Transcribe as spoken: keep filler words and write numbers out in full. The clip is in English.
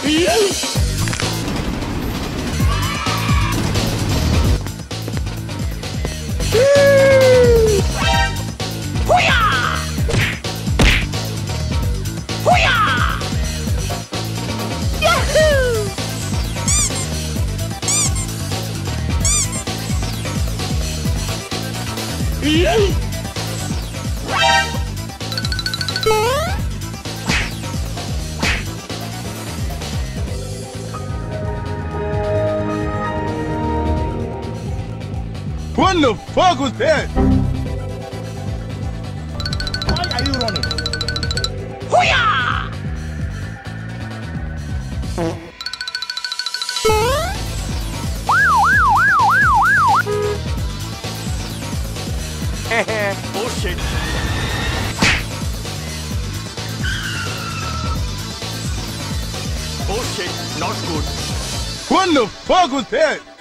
What the fuck was that? Why are you running? Hoo-yah! Oh shit. Oh shit, not good. What the fuck was that?